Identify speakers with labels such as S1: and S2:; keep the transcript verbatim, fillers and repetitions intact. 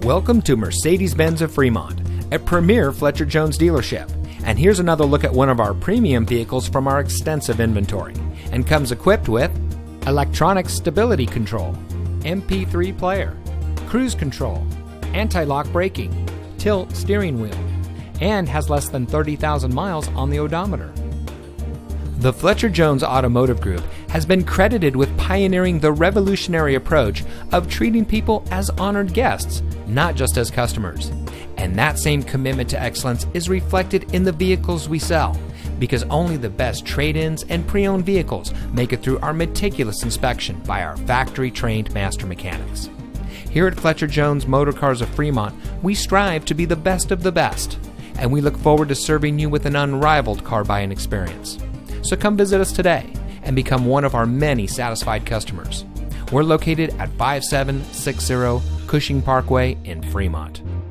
S1: Welcome to Mercedes-Benz of Fremont, a premier Fletcher Jones dealership. And here's another look at one of our premium vehicles from our extensive inventory, and comes equipped with electronic stability control, M P three player, cruise control, anti-lock braking, tilt steering wheel, and has less than thirty thousand miles on the odometer. The Fletcher Jones Automotive Group has been credited with pioneering the revolutionary approach of treating people as honored guests, not just as customers. And that same commitment to excellence is reflected in the vehicles we sell, because only the best trade-ins and pre-owned vehicles make it through our meticulous inspection by our factory-trained master mechanics. Here at Fletcher Jones Motor Cars of Fremont, we strive to be the best of the best, and we look forward to serving you with an unrivaled car buying experience. So come visit us today and become one of our many satisfied customers. We're located at five seven six zero Cushing Parkway in Fremont.